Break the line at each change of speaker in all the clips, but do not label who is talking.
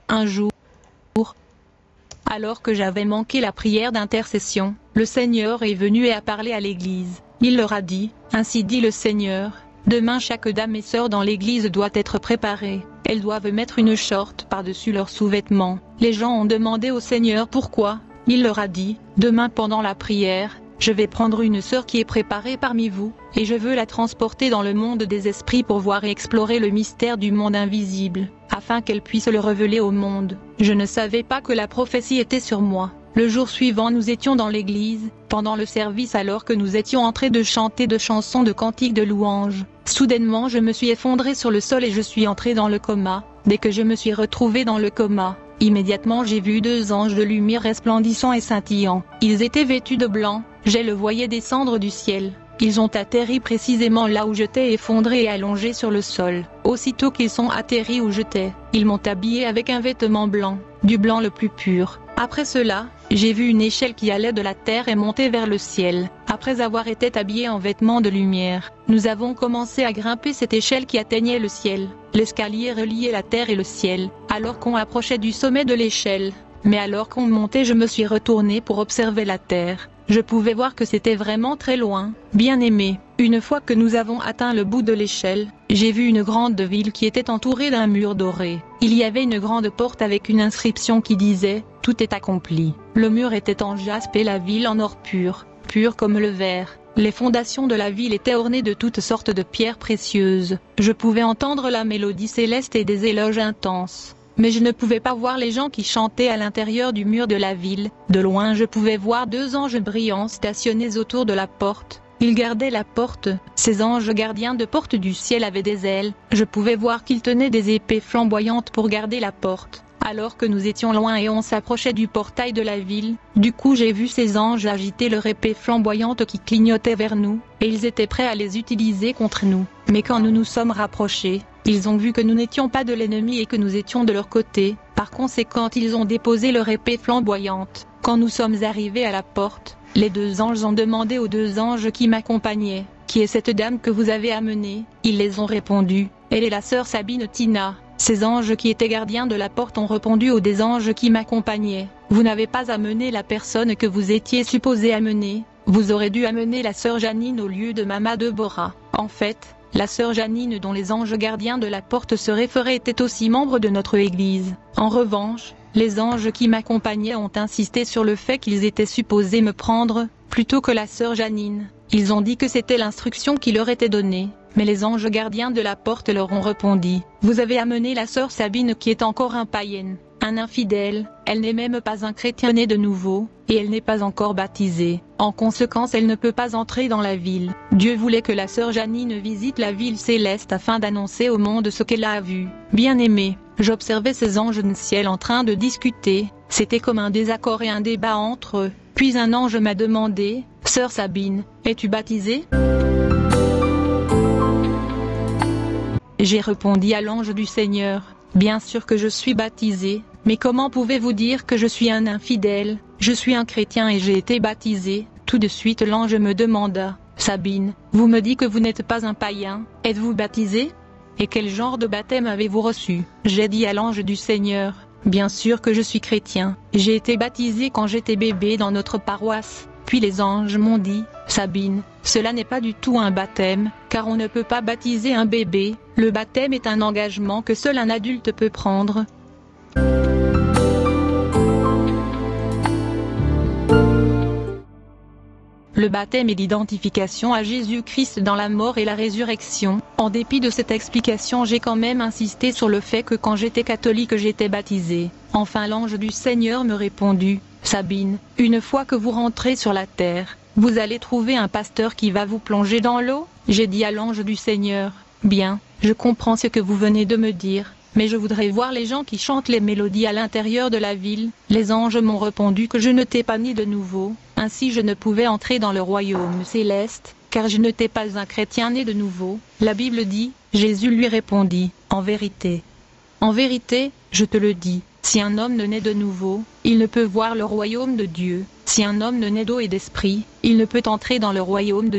Un jour, alors que j'avais manqué la prière d'intercession, le Seigneur est venu et a parlé à l'Église. Il leur a dit, ainsi dit le Seigneur, demain chaque dame et sœur dans l'Église doit être préparée. Elles doivent mettre une short par-dessus leurs sous-vêtements. Les gens ont demandé au Seigneur pourquoi. Il leur a dit, demain pendant la prière, je vais prendre une sœur qui est préparée parmi vous, et je veux la transporter dans le monde des esprits pour voir et explorer le mystère du monde invisible, afin qu'elle puisse le révéler au monde. Je ne savais pas que la prophétie était sur moi. Le jour suivant nous étions dans l'église, pendant le service alors que nous étions en train de chanter de chansons de cantiques de louanges. Soudainement je me suis effondré sur le sol et je suis entré dans le coma. Dès que je me suis retrouvé dans le coma, immédiatement j'ai vu deux anges de lumière resplendissants et scintillants. Ils étaient vêtus de blanc, je le voyais descendre du ciel. Ils ont atterri précisément là où j'étais effondré et allongé sur le sol. Aussitôt qu'ils sont atterris où j'étais, ils m'ont habillé avec un vêtement blanc, du blanc le plus pur. Après cela, j'ai vu une échelle qui allait de la terre et montait vers le ciel. Après avoir été habillés en vêtements de lumière, nous avons commencé à grimper cette échelle qui atteignait le ciel. L'escalier reliait la terre et le ciel, alors qu'on approchait du sommet de l'échelle. Mais alors qu'on montait, je me suis retourné pour observer la terre. Je pouvais voir que c'était vraiment très loin. Bien-aimé, une fois que nous avons atteint le bout de l'échelle, j'ai vu une grande ville qui était entourée d'un mur doré. Il y avait une grande porte avec une inscription qui disait « Tout est accompli ». Le mur était en jaspe et la ville en or pur, pur comme le verre. Les fondations de la ville étaient ornées de toutes sortes de pierres précieuses. Je pouvais entendre la mélodie céleste et des éloges intenses. Mais je ne pouvais pas voir les gens qui chantaient à l'intérieur du mur de la ville. De loin je pouvais voir deux anges brillants stationnés autour de la porte. Ils gardaient la porte. Ces anges gardiens de porte du ciel avaient des ailes. Je pouvais voir qu'ils tenaient des épées flamboyantes pour garder la porte. Alors que nous étions loin et on s'approchait du portail de la ville, du coup j'ai vu ces anges agiter leur épée flamboyante qui clignotait vers nous, et ils étaient prêts à les utiliser contre nous. Mais quand nous nous sommes rapprochés, ils ont vu que nous n'étions pas de l'ennemi et que nous étions de leur côté. Par conséquent ils ont déposé leur épée flamboyante. Quand nous sommes arrivés à la porte, les deux anges ont demandé aux deux anges qui m'accompagnaient, « Qui est cette dame que vous avez amenée ?» Ils les ont répondu, « Elle est la sœur Sabine Tina ». Ces anges qui étaient gardiens de la porte ont répondu aux des anges qui m'accompagnaient, « Vous n'avez pas amené la personne que vous étiez supposé amener, vous aurez dû amener la sœur Janine au lieu de Mama Deborah. » En fait, la sœur Janine dont les anges gardiens de la porte se référaient était aussi membre de notre église. En revanche, les anges qui m'accompagnaient ont insisté sur le fait qu'ils étaient supposés me prendre, plutôt que la sœur Janine. Ils ont dit que c'était l'instruction qui leur était donnée. Mais les anges gardiens de la porte leur ont répondu, « Vous avez amené la sœur Sabine qui est encore un païenne, un infidèle, elle n'est même pas un chrétien né de nouveau, et elle n'est pas encore baptisée. En conséquence elle ne peut pas entrer dans la ville. » Dieu voulait que la sœur Janine visite la ville céleste afin d'annoncer au monde ce qu'elle a vu. Bien-aimé, j'observais ces anges du ciel en train de discuter, c'était comme un désaccord et un débat entre eux. Puis un ange m'a demandé, « Sœur Sabine, es-tu baptisée ?» J'ai répondu à l'ange du Seigneur, « Bien sûr que je suis baptisé, mais comment pouvez-vous dire que je suis un infidèle? Je suis un chrétien et j'ai été baptisé. » Tout de suite l'ange me demanda, « Sabine, vous me dites que vous n'êtes pas un païen, êtes-vous baptisé? Et quel genre de baptême avez-vous reçu ?» J'ai dit à l'ange du Seigneur, « Bien sûr que je suis chrétien, j'ai été baptisé quand j'étais bébé dans notre paroisse. » Puis les anges m'ont dit, « Sabine, cela n'est pas du tout un baptême, car on ne peut pas baptiser un bébé, le baptême est un engagement que seul un adulte peut prendre. » Le baptême est l'identification à Jésus-Christ dans la mort et la résurrection. En dépit de cette explication, j'ai quand même insisté sur le fait que quand j'étais catholique j'étais baptisé. Enfin l'ange du Seigneur me répondit, « Sabine, une fois que vous rentrez sur la terre, vous allez trouver un pasteur qui va vous plonger dans l'eau ?» J'ai dit à l'ange du Seigneur, « Bien, je comprends ce que vous venez de me dire, mais je voudrais voir les gens qui chantent les mélodies à l'intérieur de la ville. » Les anges m'ont répondu que je n'étais pas né de nouveau, ainsi je ne pouvais entrer dans le royaume céleste, car je n'étais pas un chrétien né de nouveau. La Bible dit, Jésus lui répondit, « En vérité, je te le dis, si un homme ne naît de nouveau, il ne peut voir le royaume de Dieu. Si un homme ne naît d'eau et d'esprit, il ne peut entrer dans le royaume de Dieu. »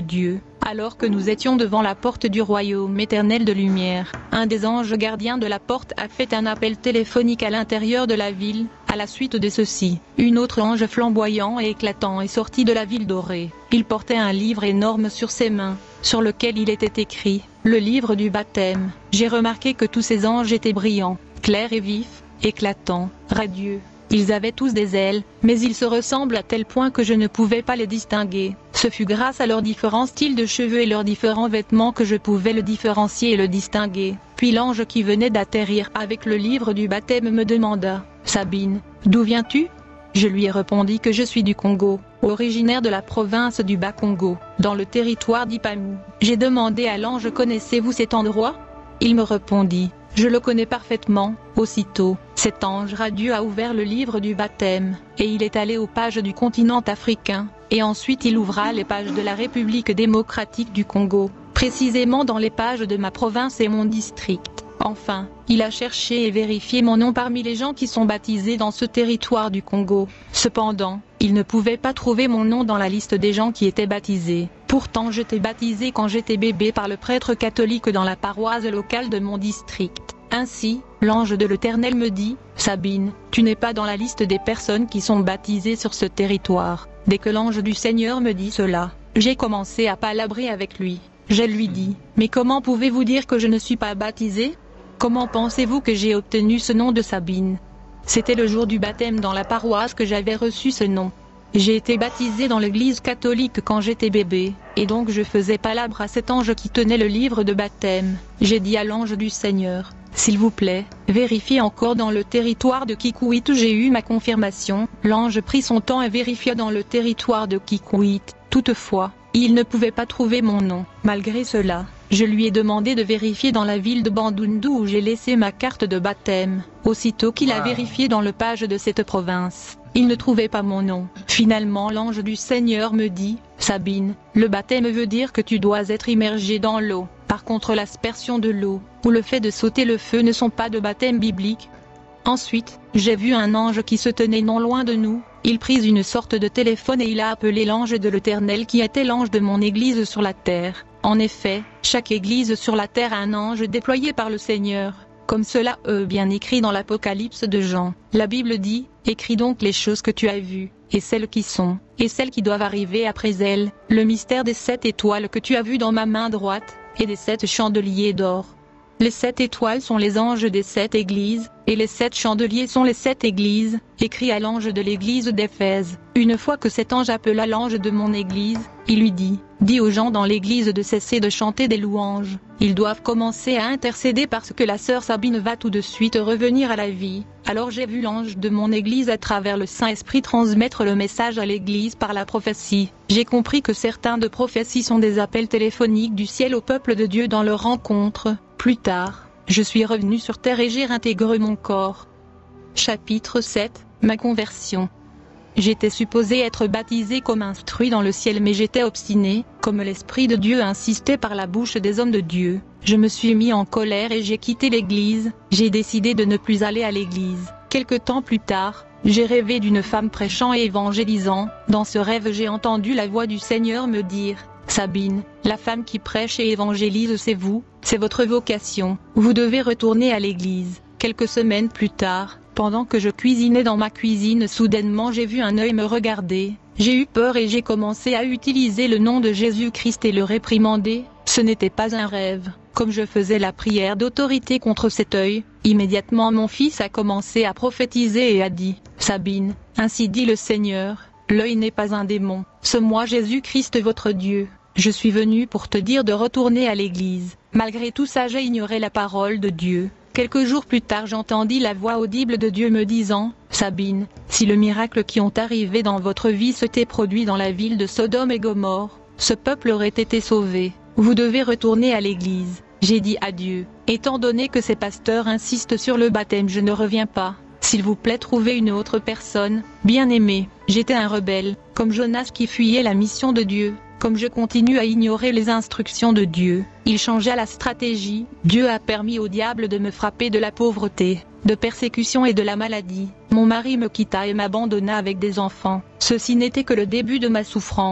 Alors que nous étions devant la porte du royaume éternel de lumière, un des anges gardiens de la porte a fait un appel téléphonique à l'intérieur de la ville. À la suite de ceci, une autre ange flamboyant et éclatant est sorti de la ville dorée. Il portait un livre énorme sur ses mains, sur lequel il était écrit « Le livre du baptême ». J'ai remarqué que tous ces anges étaient brillants, clairs et vifs, éclatants, radieux. Ils avaient tous des ailes, mais ils se ressemblent à tel point que je ne pouvais pas les distinguer. Ce fut grâce à leurs différents styles de cheveux et leurs différents vêtements que je pouvais le différencier et le distinguer. Puis l'ange qui venait d'atterrir avec le livre du baptême me demanda « Sabine, d'où viens-tu » Je lui ai répondu que je suis du Congo, originaire de la province du Bas-Congo, dans le territoire d'Ipamu. J'ai demandé à l'ange « Connaissez-vous cet endroit ?» Il me répondit « Je le connais parfaitement ». Aussitôt, cet ange radieux a ouvert le livre du baptême, et il est allé aux pages du continent africain, et ensuite il ouvra les pages de la République démocratique du Congo, précisément dans les pages de ma province et mon district. Enfin, il a cherché et vérifié mon nom parmi les gens qui sont baptisés dans ce territoire du Congo. Cependant, il ne pouvait pas trouver mon nom dans la liste des gens qui étaient baptisés. Pourtant j'étais baptisé quand j'étais bébé par le prêtre catholique dans la paroisse locale de mon district. Ainsi, l'ange de l'Éternel me dit « Sabine, tu n'es pas dans la liste des personnes qui sont baptisées sur ce territoire ». Dès que l'ange du Seigneur me dit cela, j'ai commencé à palabrer avec lui. Je lui dis « Mais comment pouvez-vous dire que je ne suis pas baptisé ? Comment pensez-vous que j'ai obtenu ce nom de Sabine ?» C'était le jour du baptême dans la paroisse que j'avais reçu ce nom. J'ai été baptisé dans l'église catholique quand j'étais bébé, et donc je faisais palabre à cet ange qui tenait le livre de baptême. J'ai dit à l'ange du Seigneur « S'il vous plaît, vérifiez encore dans le territoire de Kikwit où j'ai eu ma confirmation. » L'ange prit son temps et vérifia dans le territoire de Kikwit. Toutefois, il ne pouvait pas trouver mon nom. Malgré cela, je lui ai demandé de vérifier dans la ville de Bandundu où j'ai laissé ma carte de baptême. Aussitôt qu'il a vérifié dans le page de cette province, il ne trouvait pas mon nom. Finalement l'ange du Seigneur me dit « Sabine, le baptême veut dire que tu dois être immergé dans l'eau. Par contre l'aspersion de l'eau, ou le fait de sauter le feu ne sont pas de baptême biblique. » Ensuite, j'ai vu un ange qui se tenait non loin de nous. Il prit une sorte de téléphone et il a appelé l'ange de l'Éternel qui était l'ange de mon église sur la terre. En effet, chaque église sur la terre a un ange déployé par le Seigneur, comme cela est bien écrit dans l'Apocalypse de Jean. La Bible dit « Écris donc les choses que tu as vues, et celles qui sont, et celles qui doivent arriver après elles, le mystère des 7 étoiles que tu as vues dans ma main droite, et des 7 chandeliers d'or. » Les 7 étoiles sont les anges des 7 églises, et les 7 chandeliers sont les 7 églises, écrit à l'ange de l'église d'Éphèse. Une fois que cet ange appela l'ange de mon église, il lui dit « Dis aux gens dans l'église de cesser de chanter des louanges. Ils doivent commencer à intercéder parce que la sœur Sabine va tout de suite revenir à la vie. » Alors j'ai vu l'ange de mon église à travers le Saint-Esprit transmettre le message à l'église par la prophétie. J'ai compris que certains de prophéties sont des appels téléphoniques du ciel au peuple de Dieu dans leur rencontre. Plus tard, je suis revenu sur terre et j'ai réintégré mon corps. Chapitre 7, ma conversion. J'étais supposé être baptisé comme instruit dans le ciel mais j'étais obstiné, comme l'Esprit de Dieu insistait par la bouche des hommes de Dieu. Je me suis mis en colère et j'ai quitté l'église. J'ai décidé de ne plus aller à l'église. Quelque temps plus tard, j'ai rêvé d'une femme prêchant et évangélisant. Dans ce rêve j'ai entendu la voix du Seigneur me dire « Sabine, la femme qui prêche et évangélise c'est vous, c'est votre vocation, vous devez retourner à l'église. » Quelques semaines plus tard, pendant que je cuisinais dans ma cuisine, soudainement j'ai vu un œil me regarder. J'ai eu peur et j'ai commencé à utiliser le nom de Jésus-Christ et le réprimander. Ce n'était pas un rêve. Comme je faisais la prière d'autorité contre cet œil, immédiatement mon fils a commencé à prophétiser et a dit « Sabine, ainsi dit le Seigneur, l'œil n'est pas un démon, c'est moi Jésus-Christ votre Dieu. Je suis venu pour te dire de retourner à l'église. » Malgré tout ça j'ai ignoré la parole de Dieu. Quelques jours plus tard j'entendis la voix audible de Dieu me disant « Sabine, si le miracle qui ont arrivé dans votre vie s'était produit dans la ville de Sodome et Gomorrhe, ce peuple aurait été sauvé. Vous devez retourner à l'église. » J'ai dit à Dieu « Étant donné que ces pasteurs insistent sur le baptême je ne reviens pas. S'il vous plaît trouvez une autre personne. » Bien-aimé, j'étais un rebelle, comme Jonas qui fuyait la mission de Dieu. Comme je continue à ignorer les instructions de Dieu, il changea la stratégie. Dieu a permis au diable de me frapper de la pauvreté, de persécution et de la maladie. Mon mari me quitta et m'abandonna avec des enfants. Ceci n'était que le début de ma souffrance.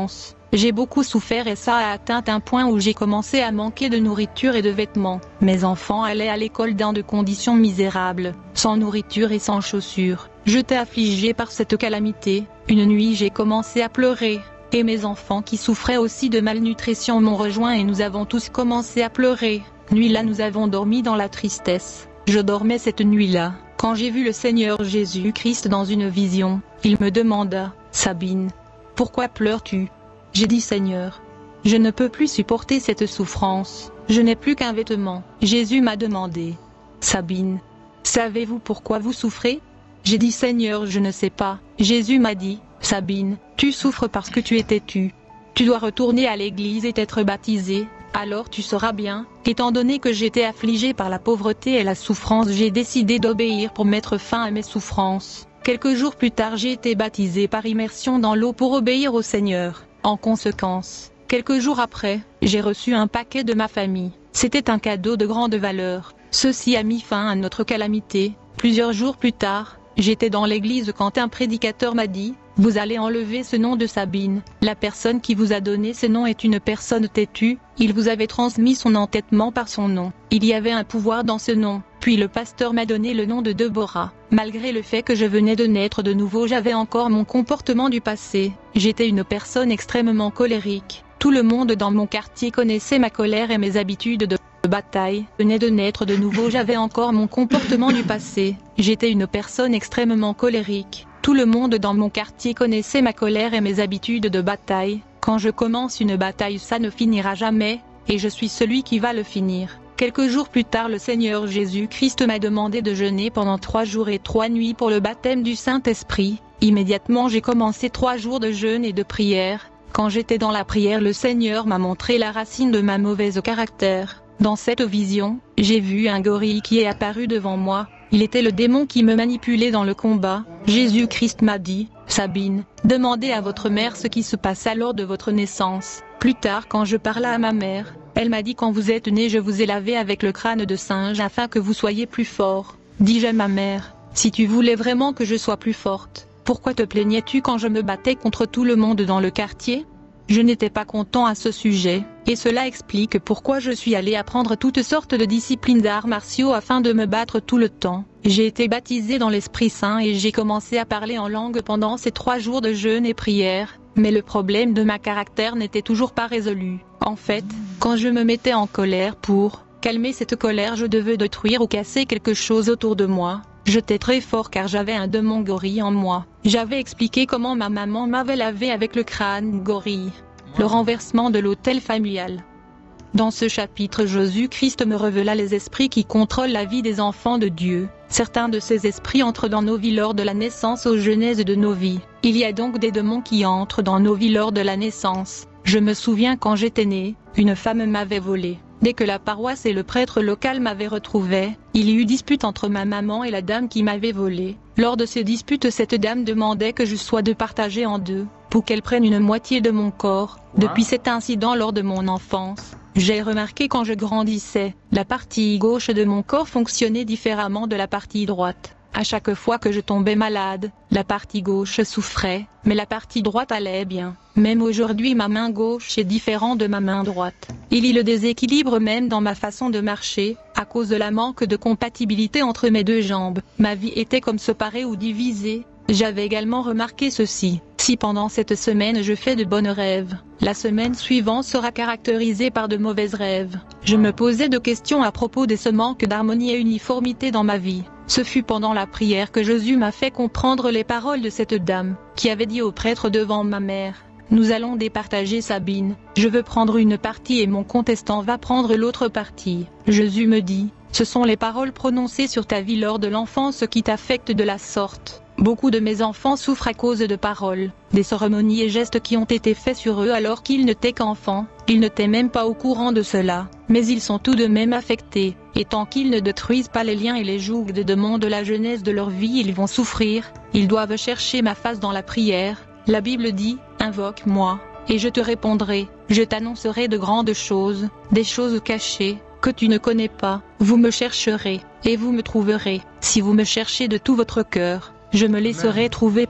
J'ai beaucoup souffert et ça a atteint un point où j'ai commencé à manquer de nourriture et de vêtements. Mes enfants allaient à l'école dans de conditions misérables, sans nourriture et sans chaussures. J'étais affligé par cette calamité. Une nuit j'ai commencé à pleurer. Et mes enfants qui souffraient aussi de malnutrition m'ont rejoint et nous avons tous commencé à pleurer. Nuit-là nous avons dormi dans la tristesse. Je dormais cette nuit-là, quand j'ai vu le Seigneur Jésus-Christ dans une vision. Il me demanda, « Sabine, pourquoi pleures-tu » J'ai dit, « Seigneur, je ne peux plus supporter cette souffrance, je n'ai plus qu'un vêtement. » Jésus m'a demandé, « Sabine, savez-vous pourquoi vous souffrez ?» J'ai dit, « Seigneur, je ne sais pas. » Jésus m'a dit, « Sabine, tu souffres parce que tu es têtue. Tu dois retourner à l'église et être baptisée, alors tu seras bien. » Étant donné que j'étais affligée par la pauvreté et la souffrance, j'ai décidé d'obéir pour mettre fin à mes souffrances. Quelques jours plus tard, j'ai été baptisée par immersion dans l'eau pour obéir au Seigneur. En conséquence, quelques jours après, j'ai reçu un paquet de ma famille. C'était un cadeau de grande valeur. Ceci a mis fin à notre calamité. Plusieurs jours plus tard, j'étais dans l'église quand un prédicateur m'a dit, « Vous allez enlever ce nom de Sabine. La personne qui vous a donné ce nom est une personne têtue, il vous avait transmis son entêtement par son nom. Il y avait un pouvoir dans ce nom. » Puis le pasteur m'a donné le nom de Deborah. Malgré le fait que je venais de naître de nouveau, j'avais encore mon comportement du passé. J'étais une personne extrêmement colérique. Tout le monde dans mon quartier connaissait ma colère et mes habitudes de bataille. Je venais de naître de nouveau, j'avais encore mon comportement du passé. J'étais une personne extrêmement colérique. Tout le monde dans mon quartier connaissait ma colère et mes habitudes de bataille. Quand je commence une bataille, ça ne finira jamais, et je suis celui qui va le finir. Quelques jours plus tard, le Seigneur Jésus-Christ m'a demandé de jeûner pendant 3 jours et 3 nuits pour le baptême du Saint-Esprit. Immédiatement j'ai commencé 3 jours de jeûne et de prière. Quand j'étais dans la prière, le Seigneur m'a montré la racine de ma mauvaise caractère. Dans cette vision, j'ai vu un gorille qui est apparu devant moi. Il était le démon qui me manipulait dans le combat. Jésus-Christ m'a dit, « Sabine, demandez à votre mère ce qui se passe lors de votre naissance. » Plus tard, quand je parlais à ma mère, elle m'a dit, « Quand vous êtes né, je vous ai lavé avec le crâne de singe afin que vous soyez plus fort. » Dis-je à ma mère, « Si tu voulais vraiment que je sois plus forte, pourquoi te plaignais-tu quand je me battais contre tout le monde dans le quartier ?» Je n'étais pas content à ce sujet, et cela explique pourquoi je suis allé apprendre toutes sortes de disciplines d'arts martiaux afin de me battre tout le temps. J'ai été baptisé dans l'Esprit Saint et j'ai commencé à parler en langue pendant ces 3 jours de jeûne et prière, mais le problème de ma caractère n'était toujours pas résolu. En fait, quand je me mettais en colère pour calmer cette colère, je devais détruire ou casser quelque chose autour de moi. J'étais très fort car j'avais un démon gorille en moi. J'avais expliqué comment ma maman m'avait lavé avec le crâne gorille. Le renversement de l'autel familial. Dans ce chapitre, Jésus-Christ me révéla les esprits qui contrôlent la vie des enfants de Dieu. Certains de ces esprits entrent dans nos vies lors de la naissance aux genèses de nos vies. Il y a donc des démons qui entrent dans nos vies lors de la naissance. Je me souviens quand j'étais né, une femme m'avait volé. Dès que la paroisse et le prêtre local m'avaient retrouvé, il y eut dispute entre ma maman et la dame qui m'avait volé. Lors de ces disputes, cette dame demandait que je sois partagée en 2, pour qu'elle prenne une moitié de mon corps. Depuis cet incident lors de mon enfance, j'ai remarqué quand je grandissais, la partie gauche de mon corps fonctionnait différemment de la partie droite. À chaque fois que je tombais malade, la partie gauche souffrait, mais la partie droite allait bien. Même aujourd'hui, ma main gauche est différente de ma main droite. Il y a le déséquilibre même dans ma façon de marcher, à cause de la manque de compatibilité entre mes 2 jambes. Ma vie était comme séparée ou divisée. J'avais également remarqué ceci. Si pendant cette semaine je fais de bons rêves, la semaine suivante sera caractérisée par de mauvais rêves. Je me posais de questions à propos de ce manque d'harmonie et uniformité dans ma vie. Ce fut pendant la prière que Jésus m'a fait comprendre les paroles de cette dame, qui avait dit au prêtre devant ma mère, « Nous allons départager Sabine, je veux prendre une partie et mon contestant va prendre l'autre partie. » Jésus me dit, « Ce sont les paroles prononcées sur ta vie lors de l'enfance qui t'affectent de la sorte. » Beaucoup de mes enfants souffrent à cause de paroles, des cérémonies et gestes qui ont été faits sur eux alors qu'ils n'étaient qu'enfants. Ils n'étaient même pas au courant de cela, mais ils sont tout de même affectés, et tant qu'ils ne détruisent pas les liens et les jougs des démons de la jeunesse de leur vie, ils vont souffrir. Ils doivent chercher ma face dans la prière. La Bible dit, « Invoque-moi, et je te répondrai, je t'annoncerai de grandes choses, des choses cachées, que tu ne connais pas. Vous me chercherez, et vous me trouverez, si vous me cherchez de tout votre cœur. Je me laisserai trouver par vous. »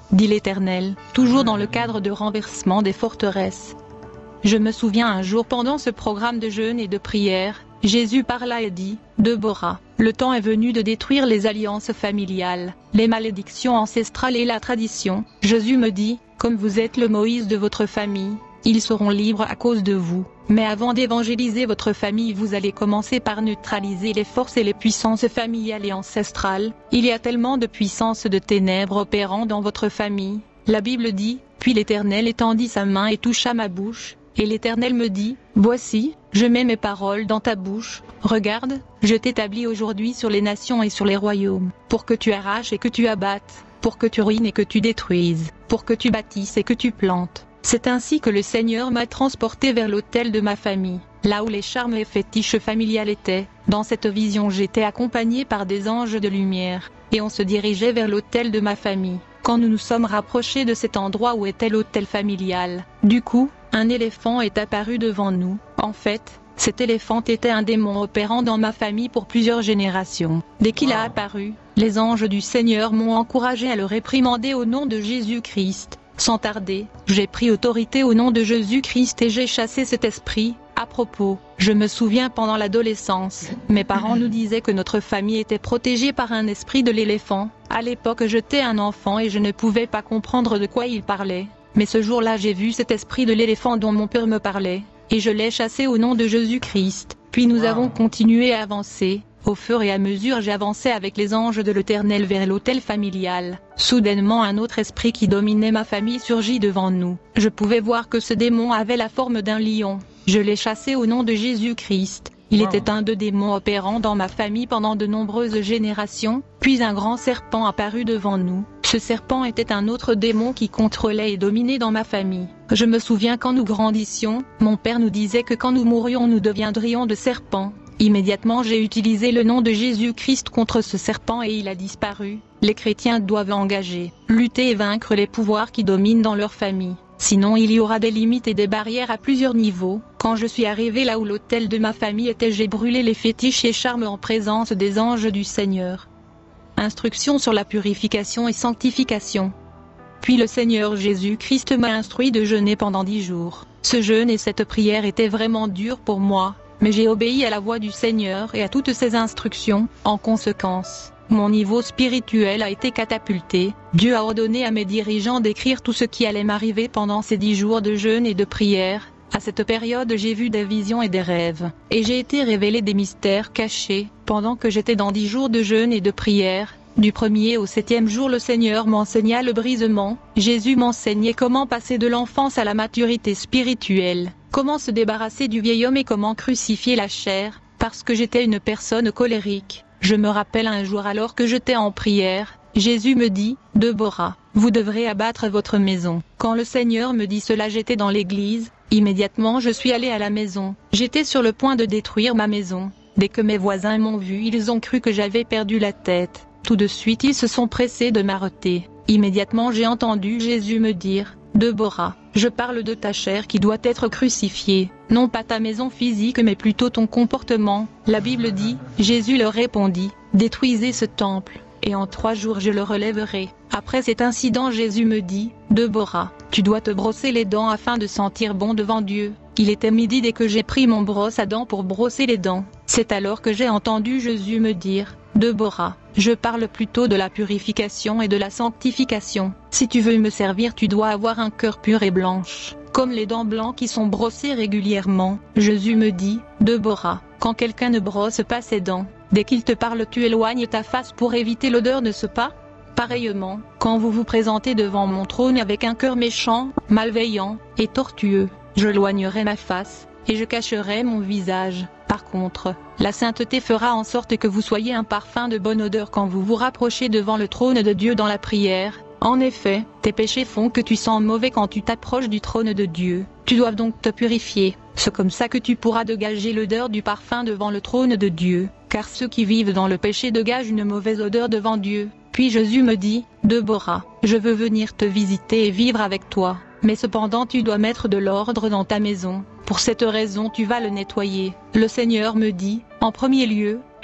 dit l'Éternel, toujours dans le cadre de renversement des forteresses. Je me souviens un jour pendant ce programme de jeûne et de prière, Jésus parla et dit, « Deborah, le temps est venu de détruire les alliances familiales, les malédictions ancestrales et la tradition. » Jésus me dit, « Comme vous êtes le Moïse de votre famille, ils seront libres à cause de vous. Mais avant d'évangéliser votre famille, vous allez commencer par neutraliser les forces et les puissances familiales et ancestrales. Il y a tellement de puissances de ténèbres opérant dans votre famille. » La Bible dit, « Puis l'Éternel étendit sa main et toucha ma bouche. Et l'Éternel me dit, voici, je mets mes paroles dans ta bouche, regarde, je t'établis aujourd'hui sur les nations et sur les royaumes, pour que tu arraches et que tu abattes, pour que tu ruines et que tu détruises, pour que tu bâtisses et que tu plantes. C'est ainsi que le Seigneur m'a transporté vers l'autel de ma famille, là où les charmes et fétiches familiales étaient. Dans cette vision j'étais accompagné par des anges de lumière, et on se dirigeait vers l'autel de ma famille. Quand nous nous sommes rapprochés de cet endroit où était l'autel familial, du coup, un éléphant est apparu devant nous. En fait, cet éléphant était un démon opérant dans ma famille pour plusieurs générations. Dès qu'il a apparu, les anges du Seigneur m'ont encouragé à le réprimander au nom de Jésus-Christ. Sans tarder, j'ai pris autorité au nom de Jésus-Christ et j'ai chassé cet esprit. À propos, je me souviens pendant l'adolescence, mes parents nous disaient que notre famille était protégée par un esprit de l'éléphant. À l'époque j'étais un enfant et je ne pouvais pas comprendre de quoi ils parlaient. Mais ce jour-là j'ai vu cet esprit de l'éléphant dont mon père me parlait, et je l'ai chassé au nom de Jésus-Christ. Puis nous avons continué à avancer. Au fur et à mesure j'avançais avec les anges de l'Éternel vers l'autel familial. Soudainement un autre esprit qui dominait ma famille surgit devant nous. Je pouvais voir que ce démon avait la forme d'un lion. Je l'ai chassé au nom de Jésus-Christ. Il était un de démons opérant dans ma famille pendant de nombreuses générations. Puis un grand serpent apparut devant nous. Ce serpent était un autre démon qui contrôlait et dominait dans ma famille. Je me souviens quand nous grandissions, mon père nous disait que quand nous mourrions nous deviendrions de serpents. Immédiatement j'ai utilisé le nom de Jésus-Christ contre ce serpent et il a disparu. Les chrétiens doivent engager, lutter et vaincre les pouvoirs qui dominent dans leur famille. Sinon il y aura des limites et des barrières à plusieurs niveaux. Quand je suis arrivé là où l'autel de ma famille était, j'ai brûlé les fétiches et charmes en présence des anges du Seigneur. Instruction sur la purification et sanctification. Puis le Seigneur Jésus-Christ m'a instruit de jeûner pendant 10 jours. Ce jeûne et cette prière étaient vraiment durs pour moi. Mais j'ai obéi à la voix du Seigneur et à toutes ses instructions. En conséquence, mon niveau spirituel a été catapulté. Dieu a ordonné à mes dirigeants d'écrire tout ce qui allait m'arriver pendant ces 10 jours de jeûne et de prière. À cette période j'ai vu des visions et des rêves, et j'ai été révélé des mystères cachés. Pendant que j'étais dans 10 jours de jeûne et de prière, du 1er au 7e jour le Seigneur m'enseigna le brisement. Jésus m'enseignait comment passer de l'enfance à la maturité spirituelle. Comment se débarrasser du vieil homme et comment crucifier la chair, parce que j'étais une personne colérique. Je me rappelle un jour alors que j'étais en prière, Jésus me dit, « Deborah, vous devrez abattre votre maison. » Quand le Seigneur me dit cela j'étais dans l'église, immédiatement je suis allé à la maison. J'étais sur le point de détruire ma maison. Dès que mes voisins m'ont vu ils ont cru que j'avais perdu la tête. Tout de suite ils se sont pressés de m'arrêter. Immédiatement j'ai entendu Jésus me dire, « Deborah, je parle de ta chair qui doit être crucifiée, non pas ta maison physique mais plutôt ton comportement. » La Bible dit, Jésus leur répondit, « Détruisez ce temple, et en 3 jours je le relèverai. » Après cet incident Jésus me dit, « Deborah, tu dois te brosser les dents afin de sentir bon devant Dieu. » Il était midi dès que j'ai pris mon brosse à dents pour brosser les dents. C'est alors que j'ai entendu Jésus me dire, « Deborah, je parle plutôt de la purification et de la sanctification. Si tu veux me servir tu dois avoir un cœur pur et blanche, comme les dents blancs qui sont brossées régulièrement. » Jésus me dit, « Deborah, quand quelqu'un ne brosse pas ses dents, dès qu'il te parle tu éloignes ta face pour éviter l'odeur, n'est-ce pas ? Pareillement, quand vous vous présentez devant mon trône avec un cœur méchant, malveillant et tortueux, je éloignerai ma face, et je cacherai mon visage. Par contre, la sainteté fera en sorte que vous soyez un parfum de bonne odeur quand vous vous rapprochez devant le trône de Dieu dans la prière. En effet, tes péchés font que tu sens mauvais quand tu t'approches du trône de Dieu. Tu dois donc te purifier. C'est comme ça que tu pourras dégager l'odeur du parfum devant le trône de Dieu, car ceux qui vivent dans le péché dégagent une mauvaise odeur devant Dieu. Puis Jésus me dit, « Deborah, je veux venir te visiter et vivre avec toi. Mais cependant tu dois mettre de l'ordre dans ta maison. Pour cette raison tu vas le nettoyer. » Le Seigneur me dit, « En premier lieu,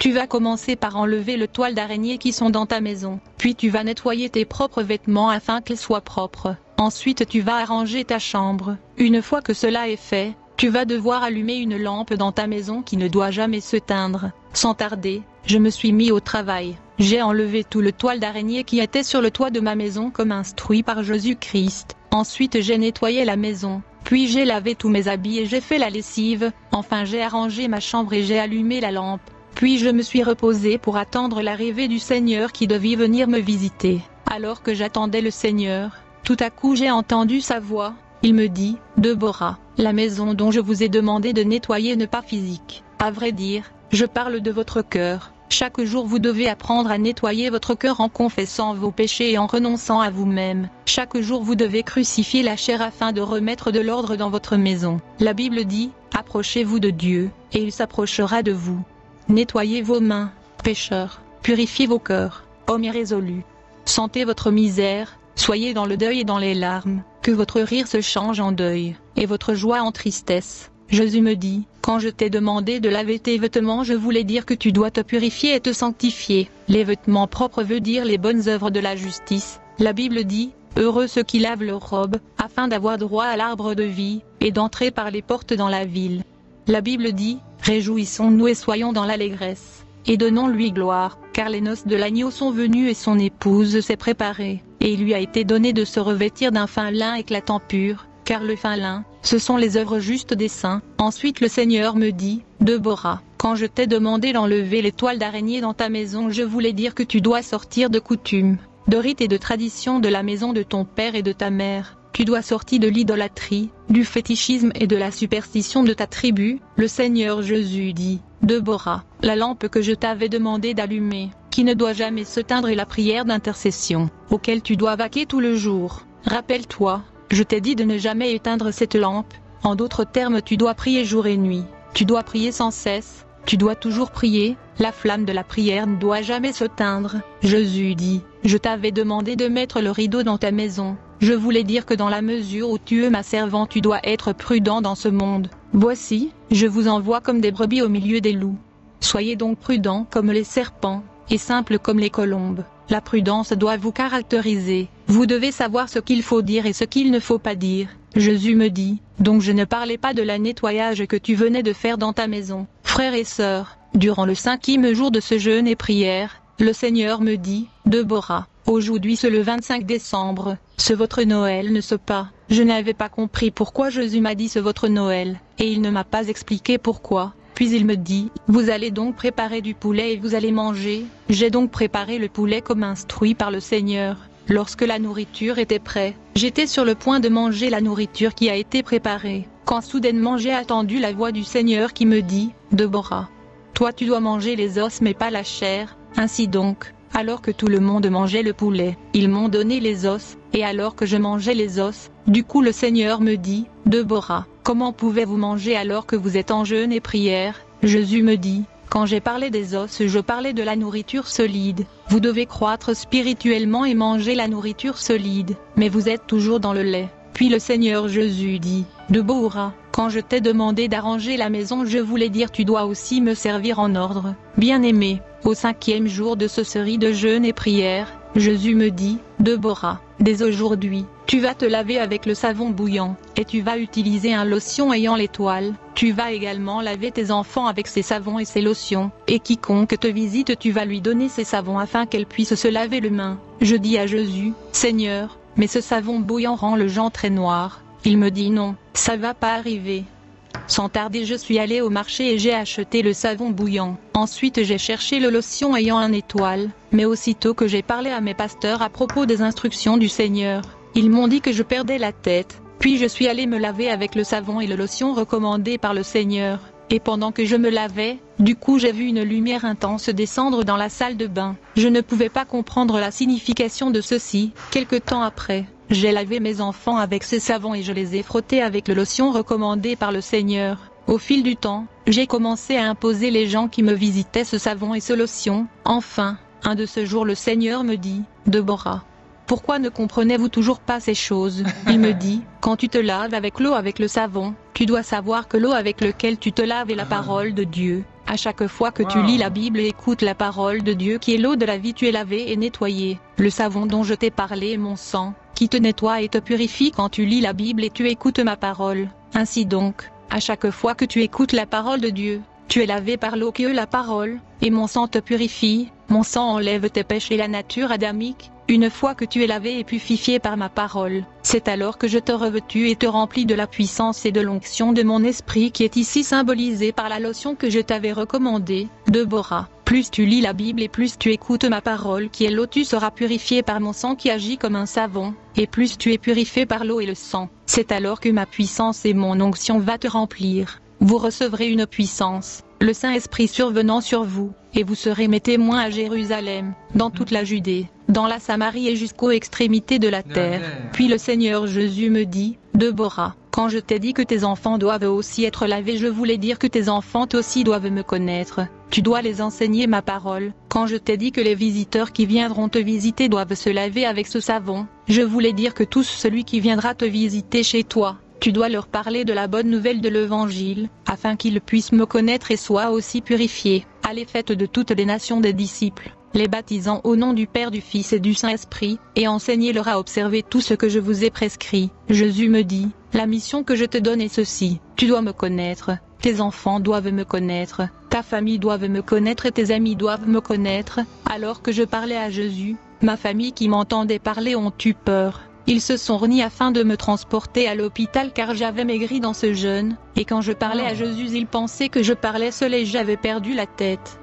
Tu vas commencer par enlever le toile d'araignée qui sont dans ta maison, puis tu vas nettoyer tes propres vêtements afin qu'ils soient propres. Ensuite tu vas arranger ta chambre. Une fois que cela est fait, tu vas devoir allumer une lampe dans ta maison qui ne doit jamais s'éteindre. Sans tarder, je me suis mis au travail. J'ai enlevé tout le toile d'araignée qui était sur le toit de ma maison comme instruit par Jésus-Christ. Ensuite j'ai nettoyé la maison, puis j'ai lavé tous mes habits et j'ai fait la lessive. Enfin j'ai arrangé ma chambre et j'ai allumé la lampe. Puis je me suis reposé pour attendre l'arrivée du Seigneur qui devait venir me visiter. Alors que j'attendais le Seigneur, tout à coup j'ai entendu sa voix. Il me dit, « Déborah, la maison dont je vous ai demandé de nettoyer n'est pas physique. À vrai dire, je parle de votre cœur. Chaque jour vous devez apprendre à nettoyer votre cœur en confessant vos péchés et en renonçant à vous-même. Chaque jour vous devez crucifier la chair afin de remettre de l'ordre dans votre maison. La Bible dit, « Approchez-vous de Dieu, et il s'approchera de vous. » Nettoyez vos mains, pécheurs, purifiez vos cœurs, hommes irrésolus. Sentez votre misère, soyez dans le deuil et dans les larmes, que votre rire se change en deuil, et votre joie en tristesse. Jésus me dit, quand je t'ai demandé de laver tes vêtements, je voulais dire que tu dois te purifier et te sanctifier. Les vêtements propres veut dire les bonnes œuvres de la justice. La Bible dit, heureux ceux qui lavent leurs robes, afin d'avoir droit à l'arbre de vie, et d'entrer par les portes dans la ville. La Bible dit, réjouissons-nous et soyons dans l'allégresse, et donnons-lui gloire, car les noces de l'agneau sont venues et son épouse s'est préparée, et il lui a été donné de se revêtir d'un fin lin éclatant pur, car le fin lin, ce sont les œuvres justes des saints. Ensuite le Seigneur me dit, Déborah, quand je t'ai demandé d'enlever les toiles d'araignée dans ta maison, je voulais dire que tu dois sortir de coutumes, de rites et de traditions de la maison de ton père et de ta mère. Tu dois sortir de l'idolâtrie, du fétichisme et de la superstition de ta tribu. Le Seigneur Jésus dit, Déborah, la lampe que je t'avais demandé d'allumer, qui ne doit jamais s'éteindre, est la prière d'intercession, auquel tu dois vaquer tout le jour. Rappelle-toi, je t'ai dit de ne jamais éteindre cette lampe. En d'autres termes, tu dois prier jour et nuit. Tu dois prier sans cesse. Tu dois toujours prier. La flamme de la prière ne doit jamais s'éteindre. Jésus dit, je t'avais demandé de mettre le rideau dans ta maison. Je voulais dire que dans la mesure où tu es ma servante, tu dois être prudent dans ce monde. Voici, je vous envoie comme des brebis au milieu des loups. Soyez donc prudents comme les serpents, et simples comme les colombes. La prudence doit vous caractériser. Vous devez savoir ce qu'il faut dire et ce qu'il ne faut pas dire. Jésus me dit, donc je ne parlais pas de la nettoyage que tu venais de faire dans ta maison. Frères et sœurs, durant le 5e jour de ce jeûne et prière, le Seigneur me dit, Déborah, aujourd'hui c'est le 25 décembre, c'est votre Noël, ne ce pas. Je n'avais pas compris pourquoi Jésus m'a dit c'est votre Noël, et il ne m'a pas expliqué pourquoi. Puis il me dit, vous allez donc préparer du poulet et vous allez manger. J'ai donc préparé le poulet comme instruit par le Seigneur. Lorsque la nourriture était prête, j'étais sur le point de manger la nourriture qui a été préparée, quand soudainement j'ai entendu la voix du Seigneur qui me dit, Déborah, toi tu dois manger les os mais pas la chair. Ainsi donc, alors que tout le monde mangeait le poulet, ils m'ont donné les os, et alors que je mangeais les os, du coup le Seigneur me dit, Déborah, comment pouvez-vous manger alors que vous êtes en jeûne et prière? Jésus me dit, quand j'ai parlé des os, je parlais de la nourriture solide. Vous devez croître spirituellement et manger la nourriture solide, mais vous êtes toujours dans le lait. Puis le Seigneur Jésus dit, Déborah, quand je t'ai demandé d'arranger la maison, je voulais dire tu dois aussi me servir en ordre. Bien-aimé, au 5e jour de ce série de jeûne et prière, Jésus me dit, Déborah, dès aujourd'hui, tu vas te laver avec le savon bouillant, et tu vas utiliser un lotion ayant l'étoile. Tu vas également laver tes enfants avec ces savons et ces lotions, et quiconque te visite tu vas lui donner ces savons afin qu'elle puisse se laver les mains. Je dis à Jésus, Seigneur, mais ce savon bouillant rend le gens très noir. Il me dit non, ça va pas arriver. Sans tarder je suis allé au marché et j'ai acheté le savon bouillant. Ensuite j'ai cherché le lotion ayant un étoile, mais aussitôt que j'ai parlé à mes pasteurs à propos des instructions du Seigneur, ils m'ont dit que je perdais la tête. Puis je suis allé me laver avec le savon et le lotion recommandés par le Seigneur. Et pendant que je me lavais, du coup j'ai vu une lumière intense descendre dans la salle de bain. Je ne pouvais pas comprendre la signification de ceci. Quelque temps après, j'ai lavé mes enfants avec ces savons et je les ai frottés avec le lotion recommandé par le Seigneur. Au fil du temps, j'ai commencé à imposer les gens qui me visitaient ce savon et ce lotion. Enfin, un de ce jour le Seigneur me dit, Déborah, pourquoi ne comprenez-vous toujours pas ces choses? Il me dit, quand tu te laves avec l'eau avec le savon, tu dois savoir que l'eau avec laquelle tu te laves est la parole de Dieu. À chaque fois que tu lis la Bible et écoutes la parole de Dieu qui est l'eau de la vie, tu es lavé et nettoyé. Le savon dont je t'ai parlé est mon sang, qui te nettoie et te purifie quand tu lis la Bible et tu écoutes ma parole. Ainsi donc, à chaque fois que tu écoutes la parole de Dieu, tu es lavé par l'eau qui est la parole, et mon sang te purifie, mon sang enlève tes péchés et la nature adamique. Une fois que tu es lavé et purifié par ma parole, c'est alors que je te revêtus et te remplis de la puissance et de l'onction de mon esprit qui est ici symbolisée par la lotion que je t'avais recommandée, Déborah. Plus tu lis la Bible et plus tu écoutes ma parole qui est l'eau, tu seras purifié par mon sang qui agit comme un savon, et plus tu es purifié par l'eau et le sang, c'est alors que ma puissance et mon onction va te remplir. Vous recevrez une puissance, le Saint-Esprit survenant sur vous, et vous serez mes témoins à Jérusalem, dans toute la Judée, dans la Samarie et jusqu'aux extrémités de la terre. Puis le Seigneur Jésus me dit, Déborah, quand je t'ai dit que tes enfants doivent aussi être lavés, je voulais dire que tes enfants aussi doivent me connaître. Tu dois les enseigner ma parole. Quand je t'ai dit que les visiteurs qui viendront te visiter doivent se laver avec ce savon, je voulais dire que tout celui qui viendra te visiter chez toi, tu dois leur parler de la bonne nouvelle de l'Évangile, afin qu'ils puissent me connaître et soient aussi purifiés. Allez, faites de toutes les nations des disciples, les baptisant au nom du Père, du Fils et du Saint-Esprit, et enseignez-leur à observer tout ce que je vous ai prescrit. Jésus me dit, la mission que je te donne est ceci, tu dois me connaître, tes enfants doivent me connaître, ta famille doit me connaître et tes amis doivent me connaître. Alors que je parlais à Jésus, ma famille qui m'entendait parler ont eu peur. Ils se sont réunis afin de me transporter à l'hôpital car j'avais maigri dans ce jeûne, et quand je parlais à Jésus ils pensaient que je parlais seul et j'avais perdu la tête.